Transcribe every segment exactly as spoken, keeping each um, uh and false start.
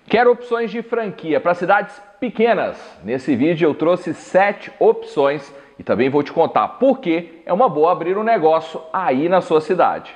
Quero opções de franquia para cidades pequenas. Nesse vídeo eu trouxe sete opções e também vou te contar por que é uma boa abrir um negócio aí na sua cidade.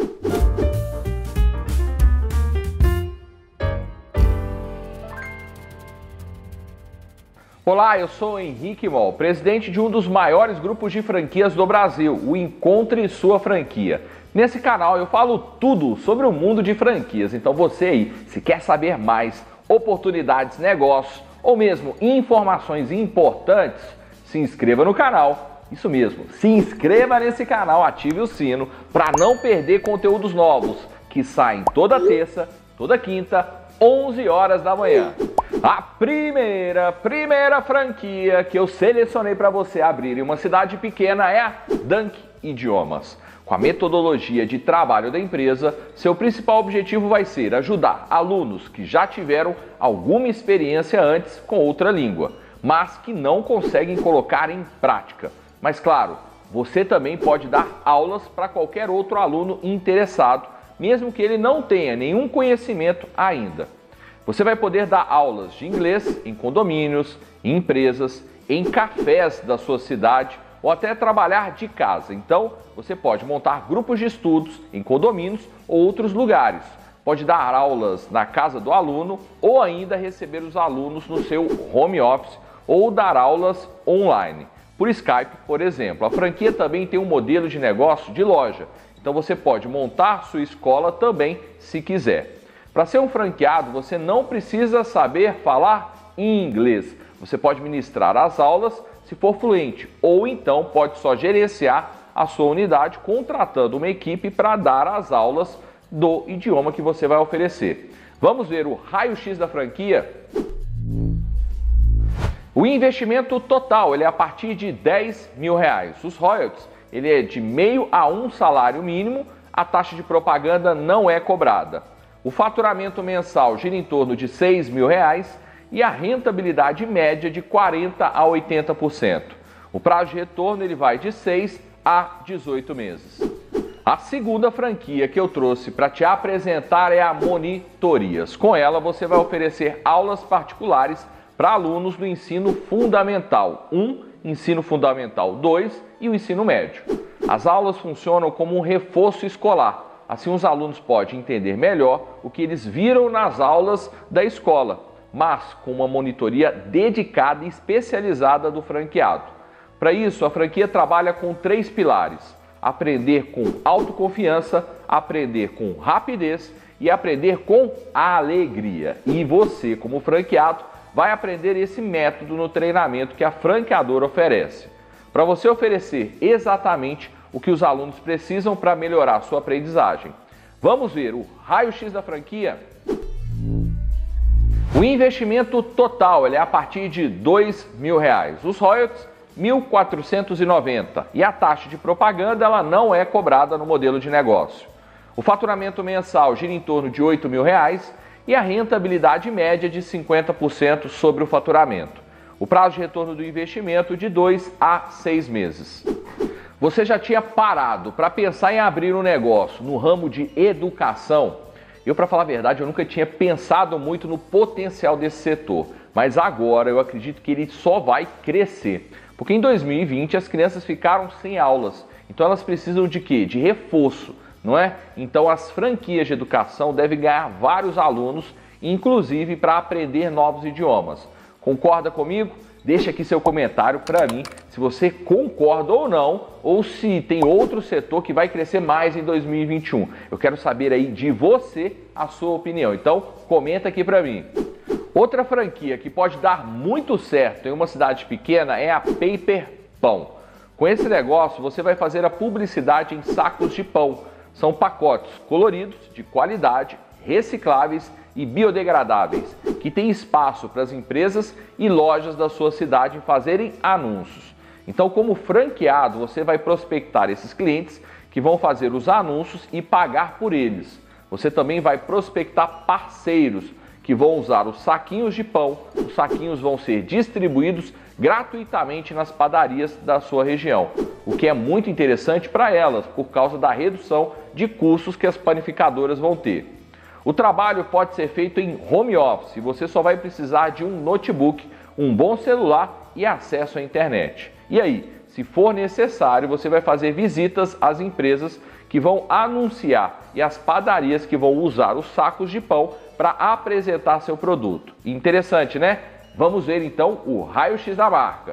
Olá, eu sou Henrique Moll, presidente de um dos maiores grupos de franquias do Brasil, o Encontre Sua Franquia. Nesse canal eu falo tudo sobre o mundo de franquias, então você aí, se quer saber mais, oportunidades, negócios ou mesmo informações importantes, se inscreva no canal. Isso mesmo, se inscreva nesse canal, ative o sino para não perder conteúdos novos que saem toda terça, toda quinta, onze horas da manhã. A primeira, primeira franquia que eu selecionei para você abrir em uma cidade pequena é a Dunk Idiomas. Com a metodologia de trabalho da empresa, seu principal objetivo vai ser ajudar alunos que já tiveram alguma experiência antes com outra língua, mas que não conseguem colocar em prática. Mas claro, você também pode dar aulas para qualquer outro aluno interessado, mesmo que ele não tenha nenhum conhecimento ainda. Você vai poder dar aulas de inglês em condomínios, em empresas, em cafés da sua cidade ou até trabalhar de casa. Então, você pode montar grupos de estudos em condomínios ou outros lugares. Pode dar aulas na casa do aluno ou ainda receber os alunos no seu home office ou dar aulas online, por Skype, por exemplo. A franquia também tem um modelo de negócio de loja, então você pode montar sua escola também se quiser. Para ser um franqueado, você não precisa saber falar inglês. Você pode ministrar as aulas se for fluente, ou então pode só gerenciar a sua unidade contratando uma equipe para dar as aulas do idioma que você vai oferecer. Vamos ver o raio-x da franquia? O investimento total ele é a partir de dez mil reais. Os royalties ele é de meio a um salário mínimo. A taxa de propaganda não é cobrada. O faturamento mensal gira em torno de seis mil reais e a rentabilidade média de quarenta a oitenta por cento. O prazo de retorno ele vai de seis a dezoito meses. A segunda franquia que eu trouxe para te apresentar é a Monitorias. Com ela você vai oferecer aulas particulares para alunos do ensino fundamental um, ensino fundamental dois e o ensino médio. As aulas funcionam como um reforço escolar. Assim, os alunos podem entender melhor o que eles viram nas aulas da escola, mas com uma monitoria dedicada e especializada do franqueado. Para isso, a franquia trabalha com três pilares: aprender com autoconfiança, aprender com rapidez e aprender com alegria. E você, como franqueado, vai aprender esse método no treinamento que a franqueadora oferece, para você oferecer exatamente o que os alunos precisam para melhorar a sua aprendizagem. Vamos ver o raio-x da franquia? O investimento total ele é a partir de dois mil reais. Os royalties, mil quatrocentos e noventa. E a taxa de propaganda ela não é cobrada no modelo de negócio. O faturamento mensal gira em torno de oito mil reais e a rentabilidade média de cinquenta por cento sobre o faturamento. O prazo de retorno do investimento de dois a seis meses. Você já tinha parado para pensar em abrir um negócio no ramo de educação? Eu, para falar a verdade, eu nunca tinha pensado muito no potencial desse setor, mas agora eu acredito que ele só vai crescer. Porque em dois mil e vinte as crianças ficaram sem aulas, então elas precisam de quê? De reforço, não é? Então as franquias de educação devem ganhar vários alunos, inclusive para aprender novos idiomas. Concorda comigo? Deixa aqui seu comentário para mim se você concorda ou não, ou se tem outro setor que vai crescer mais em dois mil e vinte e um. Eu quero saber aí de você a sua opinião, então comenta aqui para mim. Outra franquia que pode dar muito certo em uma cidade pequena é a Paper Pão. Com esse negócio você vai fazer a publicidade em sacos de pão. São pacotes coloridos, de qualidade, recicláveis e biodegradáveis, que tem espaço para as empresas e lojas da sua cidade fazerem anúncios. Então, como franqueado, você vai prospectar esses clientes que vão fazer os anúncios e pagar por eles. Você também vai prospectar parceiros que vão usar os saquinhos de pão. Os saquinhos vão ser distribuídos gratuitamente nas padarias da sua região, o que é muito interessante para elas por causa da redução de custos que as panificadoras vão ter. O trabalho pode ser feito em home office, você só vai precisar de um notebook, um bom celular e acesso à internet. E aí, se for necessário, você vai fazer visitas às empresas que vão anunciar e às padarias que vão usar os sacos de pão para apresentar seu produto. Interessante, né? Vamos ver então o raio-x da marca.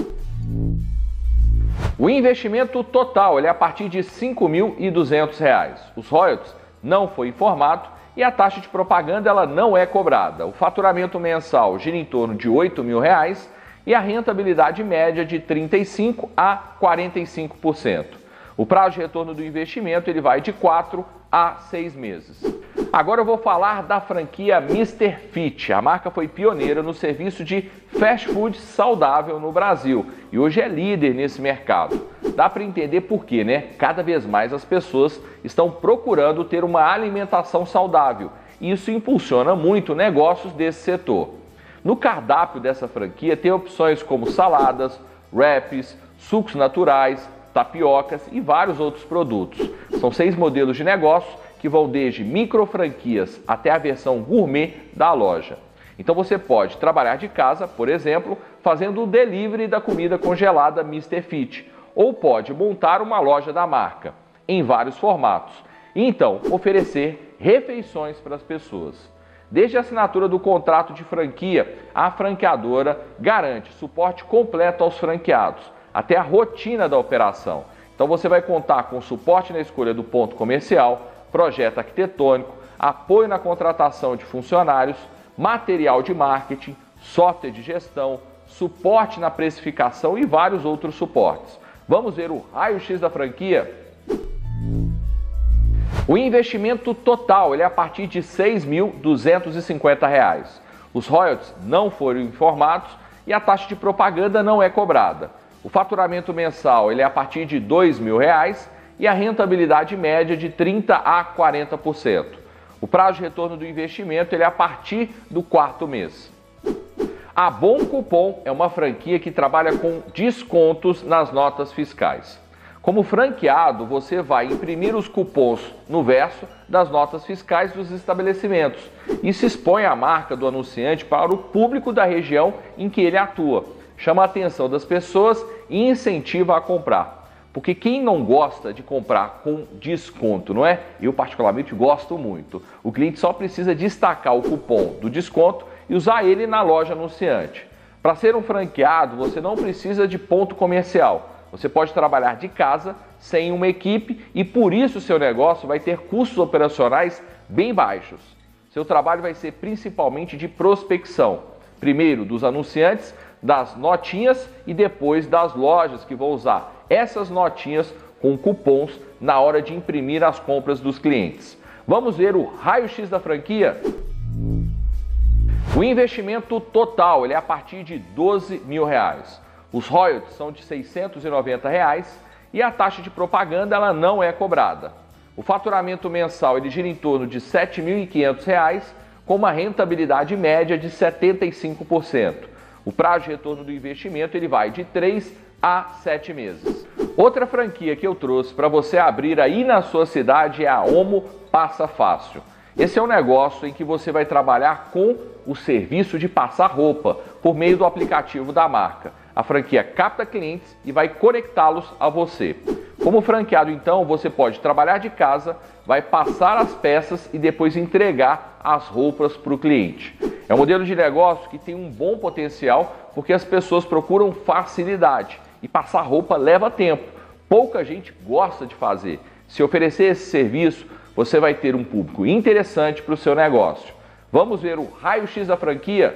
O investimento total ele é a partir de cinco mil e duzentos reais. Os royalties não foi informado e a taxa de propaganda ela não é cobrada. O faturamento mensal gira em torno de oito mil reais e a rentabilidade média de trinta e cinco por cento a quarenta e cinco por cento. O prazo de retorno do investimento ele vai de quatro a seis meses. Agora eu vou falar da franquia mister Fit. A marca foi pioneira no serviço de fast food saudável no Brasil e hoje é líder nesse mercado. Dá para entender por quê, né? Cada vez mais as pessoas estão procurando ter uma alimentação saudável e isso impulsiona muito negócios desse setor. No cardápio dessa franquia tem opções como saladas, wraps, sucos naturais, tapiocas e vários outros produtos. São seis modelos de negócio que vão desde micro franquias até a versão gourmet da loja. Então você pode trabalhar de casa, por exemplo, fazendo o delivery da comida congelada mister Fit, ou pode montar uma loja da marca em vários formatos e então oferecer refeições para as pessoas. Desde a assinatura do contrato de franquia, a franqueadora garante suporte completo aos franqueados, até a rotina da operação. Então você vai contar com suporte na escolha do ponto comercial, projeto arquitetônico, apoio na contratação de funcionários, material de marketing, software de gestão, suporte na precificação e vários outros suportes. Vamos ver o raio-x da franquia? O investimento total ele é a partir de seis mil duzentos e cinquenta reais. Os royalties não foram informados e a taxa de propaganda não é cobrada. O faturamento mensal ele é a partir de dois mil reais e a rentabilidade média de trinta a quarenta por cento. O prazo de retorno do investimento ele é a partir do quarto mês. A Bom Cupom é uma franquia que trabalha com descontos nas notas fiscais. Como franqueado, você vai imprimir os cupons no verso das notas fiscais dos estabelecimentos. Isso expõe a marca do anunciante para o público da região em que ele atua. Chama a atenção das pessoas e incentiva a comprar. Porque quem não gosta de comprar com desconto, não é? Eu particularmente gosto muito. O cliente só precisa destacar o cupom do desconto e usar ele na loja anunciante. Para ser um franqueado, você não precisa de ponto comercial. Você pode trabalhar de casa, sem uma equipe e por isso seu negócio vai ter custos operacionais bem baixos. Seu trabalho vai ser principalmente de prospecção. Primeiro dos anunciantes, das notinhas e depois das lojas que vão usar essas notinhas com cupons na hora de imprimir as compras dos clientes. Vamos ver o raio-x da franquia? O investimento total ele é a partir de doze mil reais. Os royalties são de seiscentos e noventa reais e a taxa de propaganda ela não é cobrada. O faturamento mensal ele gira em torno de sete mil e quinhentos reais com uma rentabilidade média de setenta e cinco por cento. O prazo de retorno do investimento ele vai de três a sete meses. Outra franquia que eu trouxe para você abrir aí na sua cidade é a Omo Passa Fácil. Esse é um negócio em que você vai trabalhar com o serviço de passar roupa por meio do aplicativo da marca. A franquia capta clientes e vai conectá-los a você. Como franqueado, então, você pode trabalhar de casa, vai passar as peças e depois entregar as roupas para o cliente. É um modelo de negócio que tem um bom potencial porque as pessoas procuram facilidade e passar roupa leva tempo. Pouca gente gosta de fazer. Se oferecer esse serviço, você vai ter um público interessante para o seu negócio. Vamos ver o raio-x da franquia?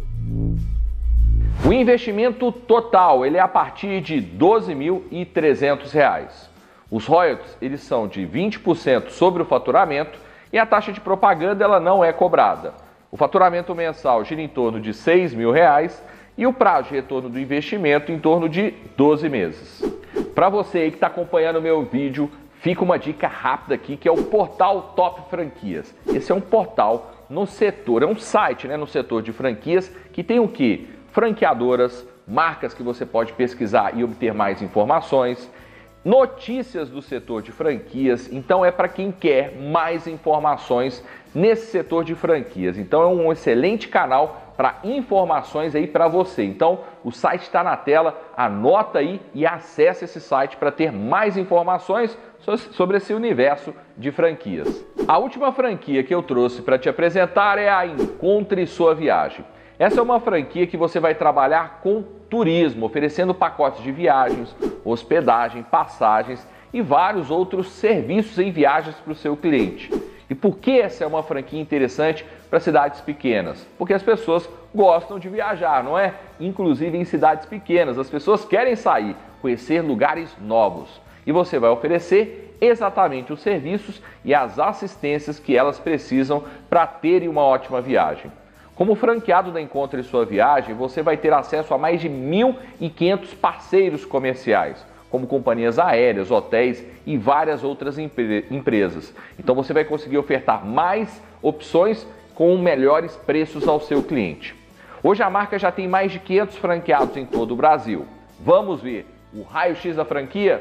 O investimento total ele é a partir de doze mil e trezentos reais. Os royalties eles são de vinte por cento sobre o faturamento e a taxa de propaganda ela não é cobrada. O faturamento mensal gira em torno de seis mil reais e o prazo de retorno do investimento em torno de doze meses. Para você aí que está acompanhando o meu vídeo, fica uma dica rápida aqui que é o portal Top Franquias. Esse é um portal no setor, é um site né, no setor de franquias que tem o quê? Franqueadoras, marcas que você pode pesquisar e obter mais informações, notícias do setor de franquias. Então é para quem quer mais informações nesse setor de franquias. Então é um excelente canal para informações aí para você. Então o site está na tela, anota aí e acesse esse site para ter mais informações sobre esse universo de franquias. A última franquia que eu trouxe para te apresentar é a Encontre Sua Viagem. Essa é uma franquia que você vai trabalhar com turismo, oferecendo pacotes de viagens, hospedagem, passagens e vários outros serviços em viagens para o seu cliente. E por que essa é uma franquia interessante para cidades pequenas? Porque as pessoas gostam de viajar, não é? Inclusive em cidades pequenas, as pessoas querem sair, conhecer lugares novos. E você vai oferecer exatamente os serviços e as assistências que elas precisam para terem uma ótima viagem. Como franqueado da Encontre Sua Viagem, você vai ter acesso a mais de mil e quinhentos parceiros comerciais, como companhias aéreas, hotéis e várias outras empre- empresas. Então você vai conseguir ofertar mais opções com melhores preços ao seu cliente. Hoje a marca já tem mais de quinhentos franqueados em todo o Brasil. Vamos ver o raio-x da franquia?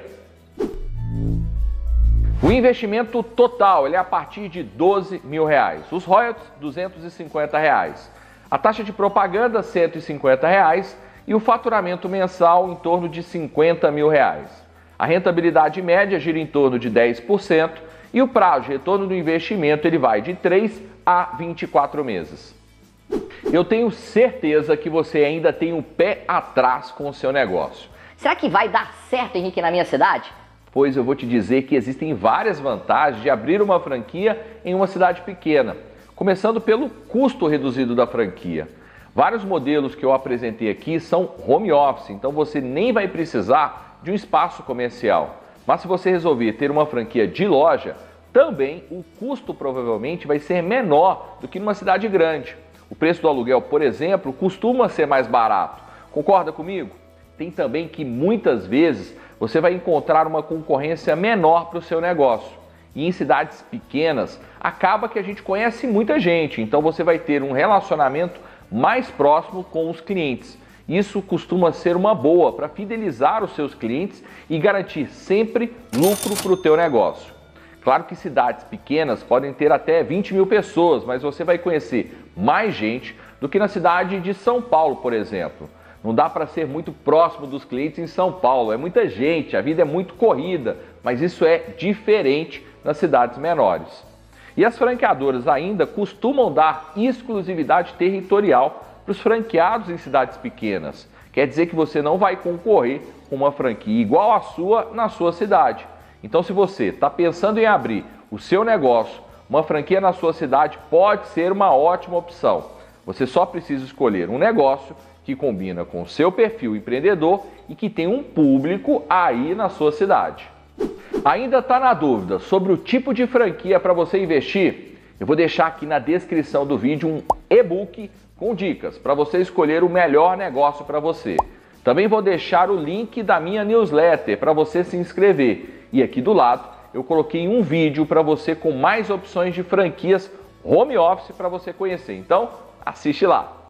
O investimento total ele é a partir de doze mil reais. Os royalties, duzentos e cinquenta reais. A taxa de propaganda, cento e cinquenta reais. E o faturamento mensal em torno de cinquenta mil reais. A rentabilidade média gira em torno de dez por cento e o prazo de retorno do investimento ele vai de três a vinte e quatro meses. Eu tenho certeza que você ainda tem um pé atrás com o seu negócio. Será que vai dar certo, Henrique, na minha cidade? Pois eu vou te dizer que existem várias vantagens de abrir uma franquia em uma cidade pequena, começando pelo custo reduzido da franquia. Vários modelos que eu apresentei aqui são home office, então você nem vai precisar de um espaço comercial. Mas se você resolver ter uma franquia de loja, também o custo provavelmente vai ser menor do que numa cidade grande. O preço do aluguel, por exemplo, costuma ser mais barato. Concorda comigo? Tem também que muitas vezes você vai encontrar uma concorrência menor para o seu negócio. E em cidades pequenas, acaba que a gente conhece muita gente, então você vai ter um relacionamento mais próximo com os clientes. Isso costuma ser uma boa para fidelizar os seus clientes e garantir sempre lucro para o teu negócio. Claro que cidades pequenas podem ter até vinte mil pessoas, mas você vai conhecer mais gente do que na cidade de São Paulo, por exemplo. Não dá para ser muito próximo dos clientes em São Paulo, é muita gente, a vida é muito corrida, mas isso é diferente nas cidades menores. E as franqueadoras ainda costumam dar exclusividade territorial para os franqueados em cidades pequenas. Quer dizer que você não vai concorrer com uma franquia igual à sua na sua cidade. Então, se você está pensando em abrir o seu negócio, uma franquia na sua cidade pode ser uma ótima opção. Você só precisa escolher um negócio que combina com o seu perfil empreendedor e que tem um público aí na sua cidade. Ainda está na dúvida sobre o tipo de franquia para você investir? Eu vou deixar aqui na descrição do vídeo um e-book com dicas para você escolher o melhor negócio para você. Também vou deixar o link da minha newsletter para você se inscrever. E aqui do lado eu coloquei um vídeo para você com mais opções de franquias home office para você conhecer. Então, assiste lá.